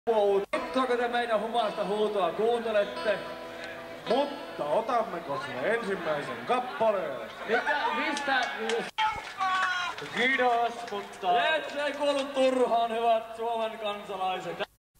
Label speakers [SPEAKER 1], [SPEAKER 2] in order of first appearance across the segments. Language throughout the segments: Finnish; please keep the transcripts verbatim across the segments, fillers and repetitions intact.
[SPEAKER 1] Vittuako te meidän humasta huutoa kuuntelette?
[SPEAKER 2] Mutta otammeko sinne ensimmäisen kappaleen?
[SPEAKER 1] Mikä, mistä?
[SPEAKER 2] Kiitos, mutta...
[SPEAKER 1] Let's ei kuulu turhaan, hyvät Suomen kansalaiset.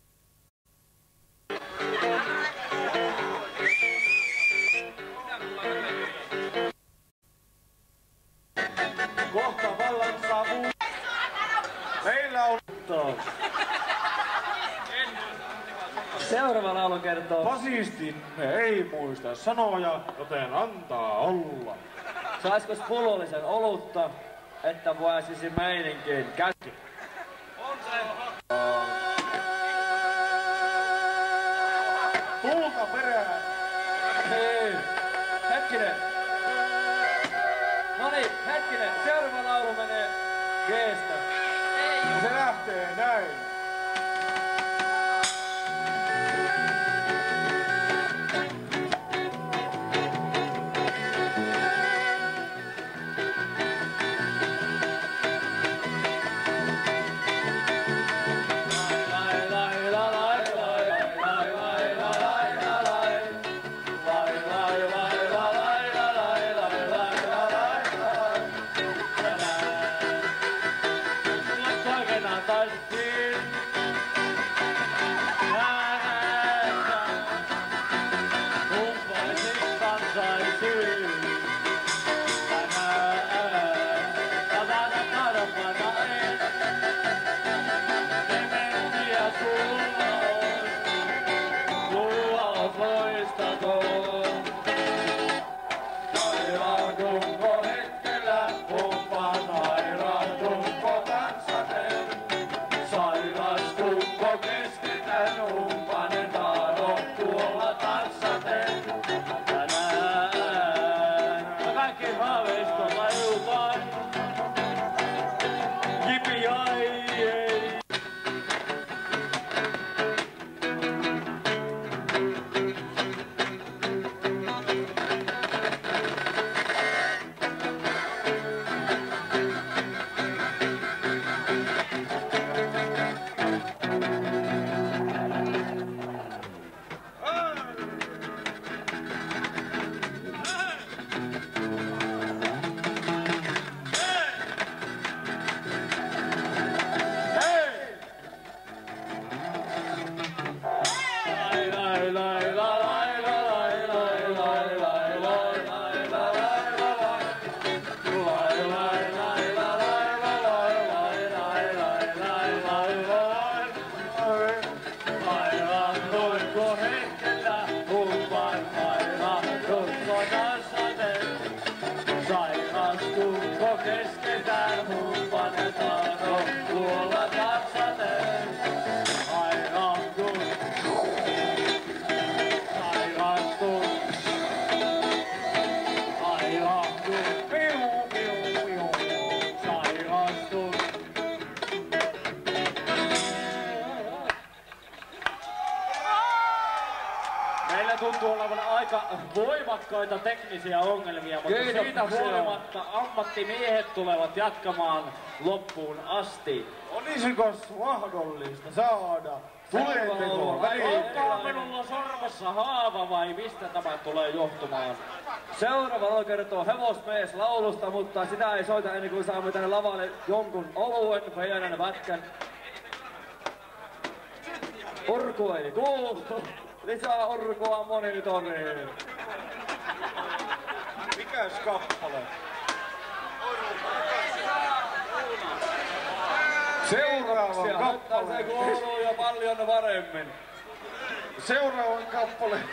[SPEAKER 2] Kohta vallan saavuu. Meillä on...
[SPEAKER 1] Seuraava laulu kertoo.
[SPEAKER 2] Basistimme ei muista sanoja, joten antaa olla.
[SPEAKER 1] Saiskos pullollisen olutta, että pääsisi meininkiin käsi?
[SPEAKER 2] On se. Tulta perään.
[SPEAKER 1] Hei, hetkinen. Noniin, hetkinen. Seuraava laulu menee G-stä.
[SPEAKER 2] Se lähtee näin.
[SPEAKER 3] Tuntuu olevan aika voimakkaita teknisiä ongelmia, mutta
[SPEAKER 1] Kiitoksia.
[SPEAKER 3] siitä huolimatta ammattimiehet tulevat jatkamaan loppuun asti.
[SPEAKER 2] Olisiko mahdollista saada? Tuletteko väliin?
[SPEAKER 3] Onko minulla sormessa haava vai mistä tämä tulee johtumaan?
[SPEAKER 1] Seuraava laulu kertoo hevosmies laulusta, mutta sitä ei soita ennen kuin saamme tänne lavalle jonkun oluen, pienen vätkän. Orku ei kuulu. Lisää orkoa monitoriin.
[SPEAKER 2] Mikäs kappale? Seuraavan kappaleen.
[SPEAKER 1] Se kuuluu jo paljon paremmin.
[SPEAKER 2] Seuraavan kappaleen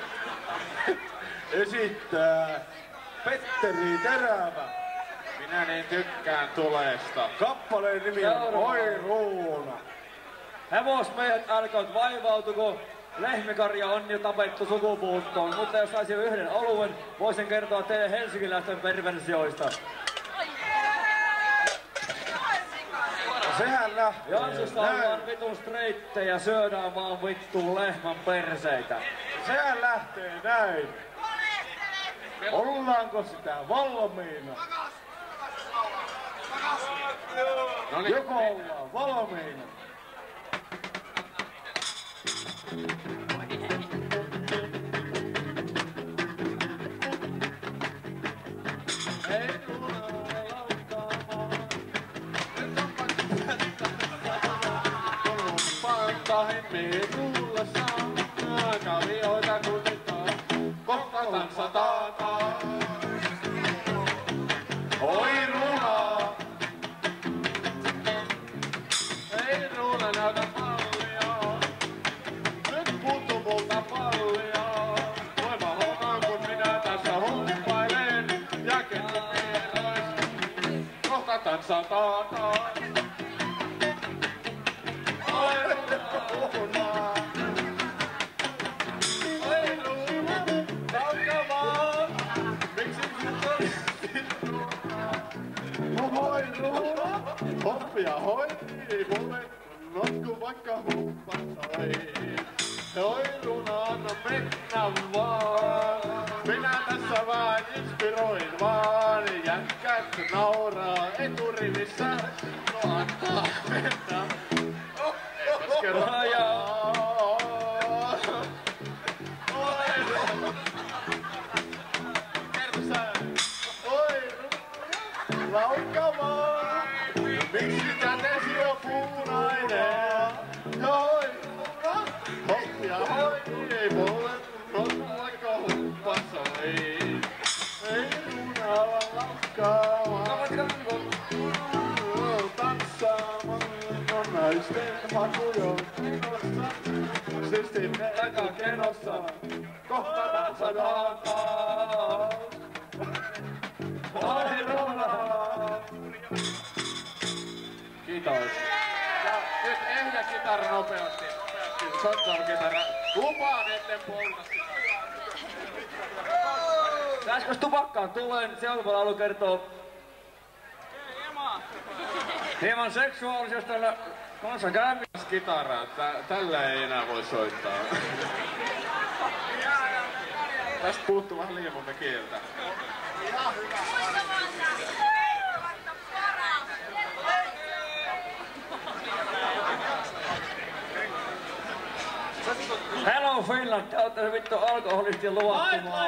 [SPEAKER 2] esittää Petteri Terävä.
[SPEAKER 4] Minä niin tykkään tulesta.
[SPEAKER 2] Kappaleen nimi on Oi Ruuna.
[SPEAKER 1] Hevosmiehet älkööt vaivautuko. Lehmikarja on jo tapettu sukupuuttoon, mutta jos saisin yhden oluen, voisin kertoa teille helsinkiläisten perversioista.
[SPEAKER 2] Sehän lähtee.
[SPEAKER 1] Jansusta ollaan vitun streittejä, syödään vaan vittuun lehmän perseitä.
[SPEAKER 2] Sehän lähtee näin. Ollaanko sitä valmiina? Joko ollaan valmiina?
[SPEAKER 4] Kavioita kutitaan, kohta tanssataan taas. Oi Runa! Ei Runa näytä mallia, nyt puuttuu multa pallia. Voima hommaan kun minä tässä humppailen, ja kettu mierois, kohta tanssataan taas. Oi Runa! Hoppia hoi, mulle notku vaikka humppa soi. Oi Runa, anna mennä vaan. Minä tässä vaan inspiroin vaan. Jätkät nauraa eturivissä. No antaa mennä. Eipäs kerran jaa. Oi Runa. Kerro sä. Oi Runa, laukka vaan. Miksi kätesi on punainen? Hoi, hoppia hoi, ei mulle notku vaikka humppa soi. Ei Runalla laukkaamaan, tanssaamaan, on naisten hakujo kinossa. Sisti me takakenossa, kohta tanssataan taas. Oi Runalla! Kiitos. Ja nyt ehjä kitara nopeasti. Soittaa kitara. Lupaan etten polta sitä.
[SPEAKER 1] Äsken tupakkaan tulen, seuraava laulu kertoo hieman seksuaalisesta kanssakäymisestä.
[SPEAKER 4] Kitaraa, Tä, tällä ei enää voi soittaa. Tästä puuttuu vähän liian monta kieltä. Ihan hyvä.
[SPEAKER 1] Hello Finland, te ootte se vittu alkoholisti luvattumaa.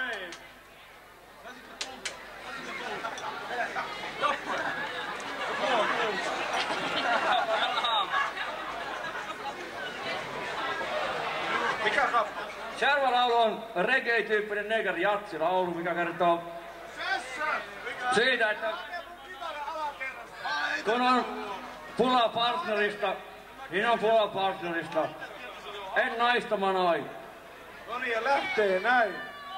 [SPEAKER 4] Mikä kappale?
[SPEAKER 1] Seuraava laulu on reggae-tyyppinen neger jatsi-laulu, mikä kertoo siitä, että kun on pula partnerista, niin on pula partnerista. En naista manai.
[SPEAKER 2] No niin, ja lähtee näin.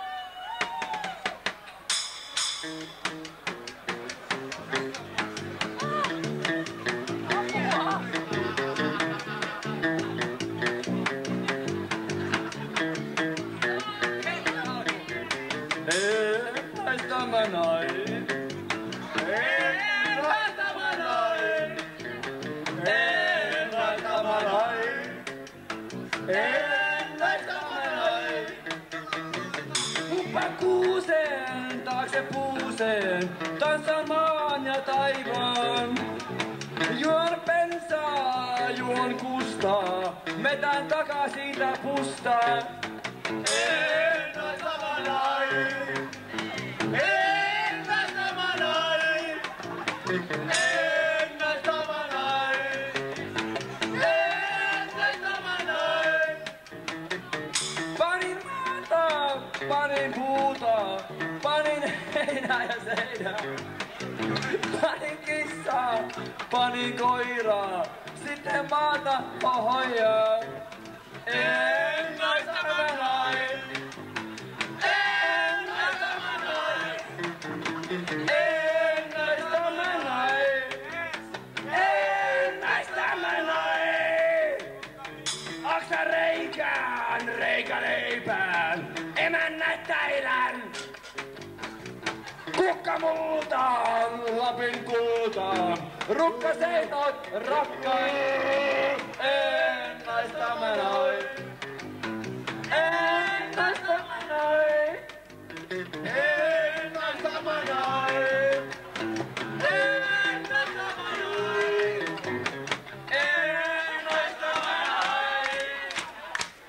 [SPEAKER 1] En naista manai. En naista manai. En naista manai. En naista manai. Huppa kuuseen, taakse puuseen, tanssan maan ja taivaan. Juon bensaa, juon kustaa, metän takaa siitä pustaa. En naista manai. En naista manai. En naista manai. En naista manai. Panin maata, panin puuta, panin heinää ja seinää. Panin kissaa, panin koiraa, sitten maata hohojaa. En naista manai. En naista manai. En naista manai. En naista manai. Oksa reikään, reikä leipään, emännättäilän. Kukka multaan, Lapin kultaan, rukkaseinot rakkain. En naista manai. En naista manai. En naista manai. En naista manai. En naista manai.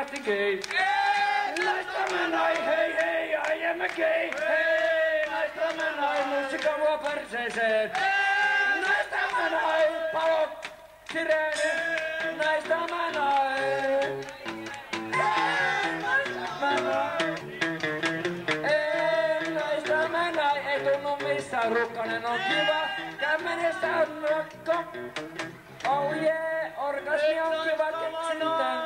[SPEAKER 1] Martin Gay. Naista mä nai, hei hei, I am a gay. Hei, naista mä nai, musiikka luo perseeseen. Naista mä nai, palot, sireeni. Naista mä nai. Naista mä nai. Ei, naista mä nai, ei tunnu missään, Rukkanen on kiva. Kämmenessä on rakko. Oh yeah, orgasmi on kiva keksintä.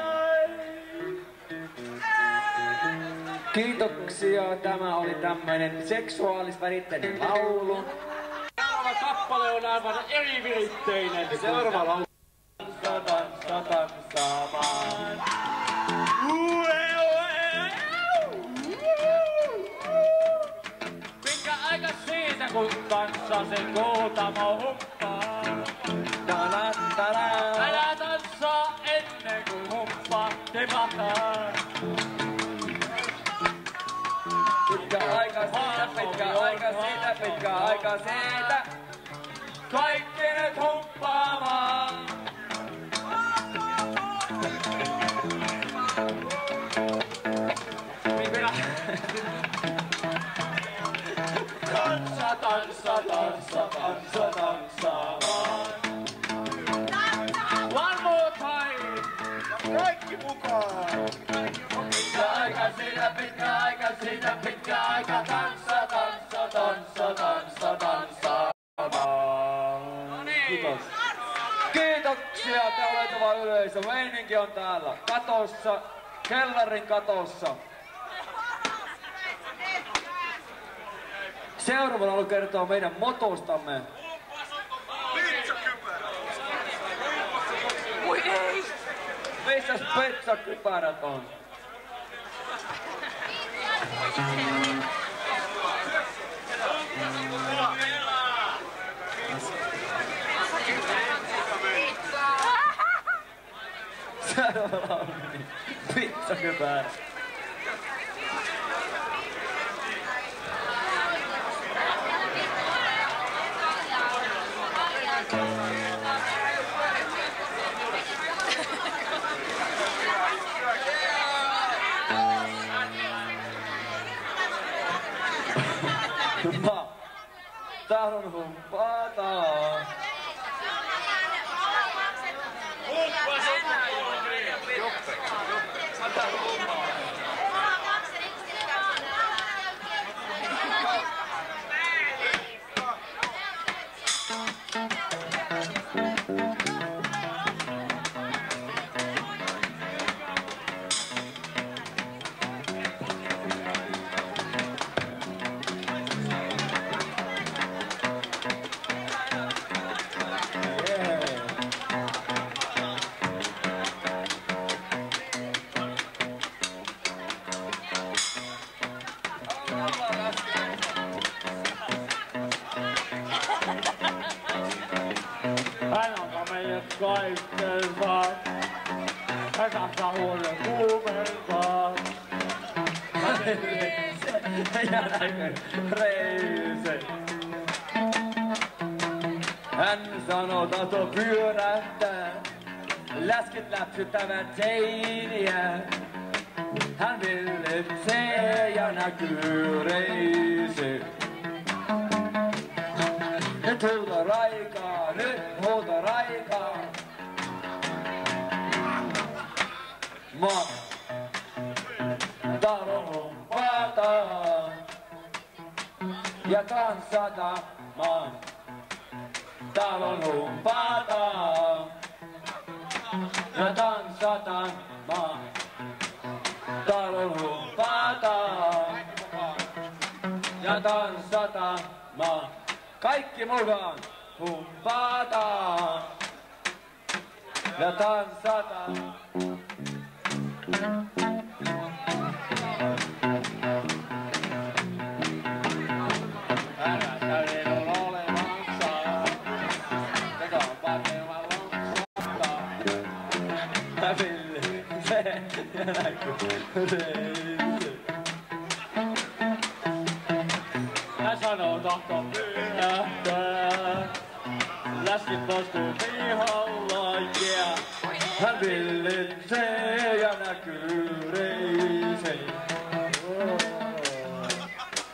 [SPEAKER 1] Kiitoksia, tämä oli tämmöinen seksuaalisväritteinen laulu.
[SPEAKER 3] Seuraava kappale on aivan eriviritteinen.
[SPEAKER 1] Seuraava laulu. Tanssaa, tanssaa, tanssaamaan.
[SPEAKER 3] Pitkä aika siitä, kun tanssasin Kuutamo humppaa. Älä tanssaa ennen kuin humppaa tipahtaa.
[SPEAKER 1] Pitkä aika siitä, pitkä aika siitä, pitkä aika siitä. Kaikki nyt humppaamaan.
[SPEAKER 3] Tanssaa, tanssaa, tanssaa, tanssaa, tanssaamaan. One more time!
[SPEAKER 2] Kaikki mukaan!
[SPEAKER 1] Pitkä aika siitä, pitkä aika siitä, pitkä aika tanssaa, tanssaa, tanssaa, tanssaa, tanssaamaan. Kiitos. Kiitoksia, te olette vaan yleisö. Meininki on täällä katossa, kellarin katossa. Seuraavana haluan kertoa meidän motostamme. Voi ei! Missä petsakypärät on? Seuraavana on pizzakypärä. Mä tahdon humpata.
[SPEAKER 3] Hän on meidät kaikkensa. Häsässä huolen kuumensa.
[SPEAKER 1] Reise. Hän sanoo tato pyörähtää. Läskit läpsyttävät seiniä. Hän villitsee ja näkyy reise. Nyt huuta raikaa, nyt huuta raikaa. Mä tahdon humpata ja tanssata. Mä tahdon humpata ja tanssata. Mä tahdon humpata ja tanssata. Mä kaikki mukaan humpata ja tanssata.
[SPEAKER 3] Älä täydellä olevansa. Teka on pakevan lonksa.
[SPEAKER 1] Häville se ja näkyy reise.
[SPEAKER 3] Hän sanoo tahto pyörähtää. Läskit poistuu pihalla, yeah.
[SPEAKER 1] Hän villitsee ja näkyy